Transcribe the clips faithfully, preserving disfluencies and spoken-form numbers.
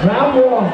Round one.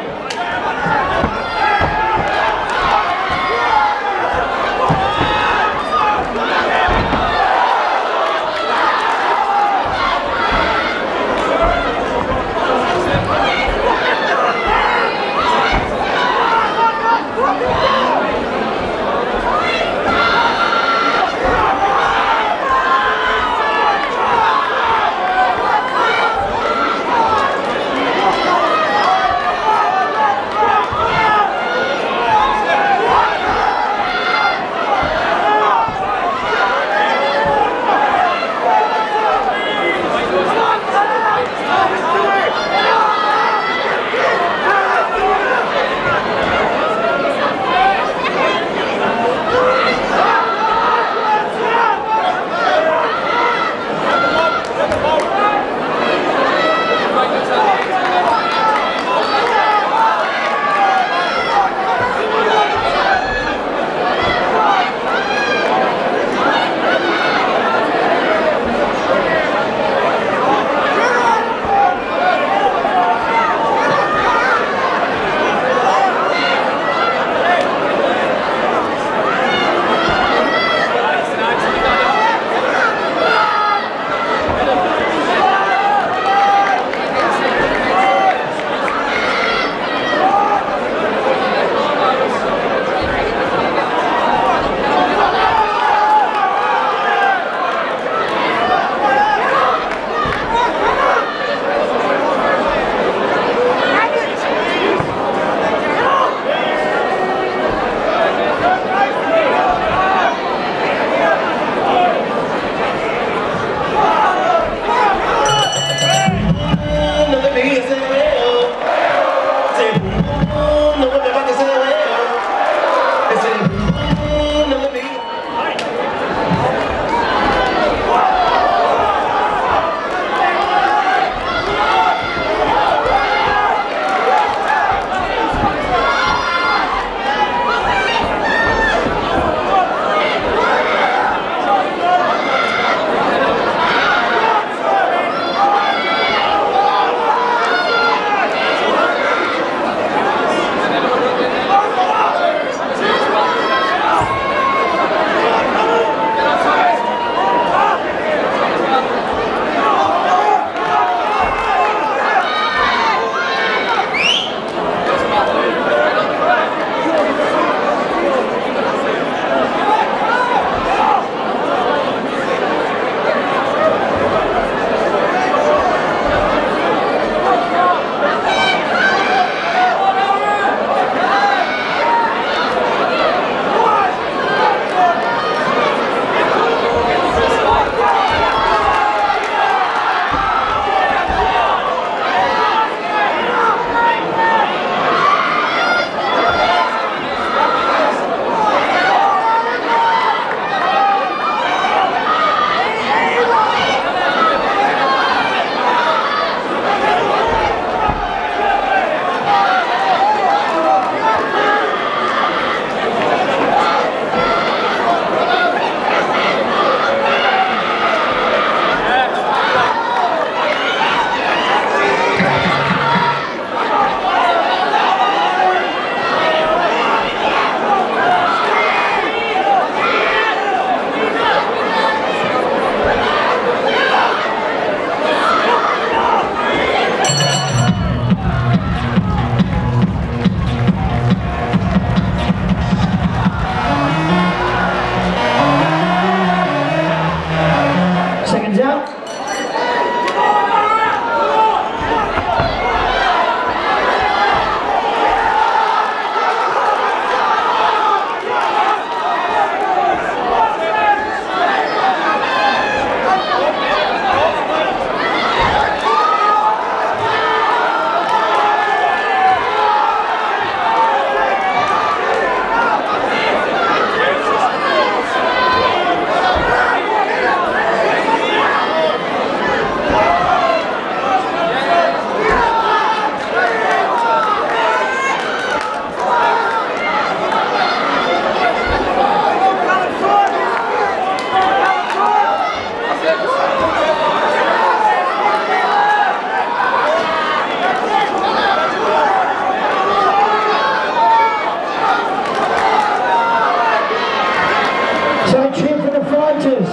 fighters.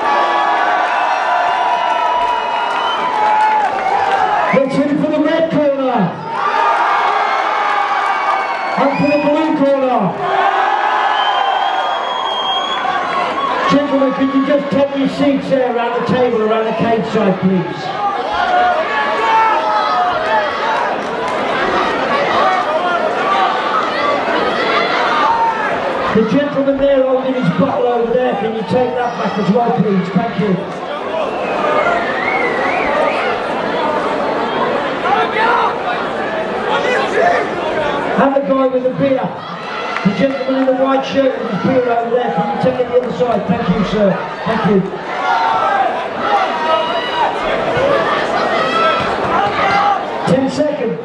Let's in for the red corner. And for the blue corner. Gentlemen, could you just take your seats there around the table, around the cage side, please? The gentleman there holding his bottle over there, can you take that back as well, please? Thank you. And the guy with the beer. The gentleman in the white shirt with his beer over there, can you take it the other side? Thank you, sir. Thank you. Ten seconds.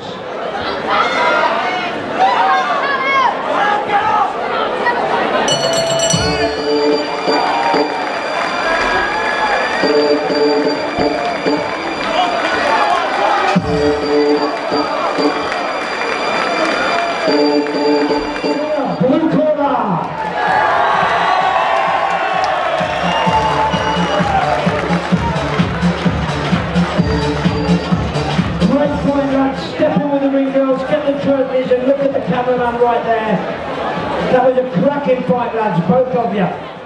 Blue corner. Great point, lads. Step in with the ring girls, get the trophies, and look at the cameraman right there. That was a cracking fight, lads, both of you.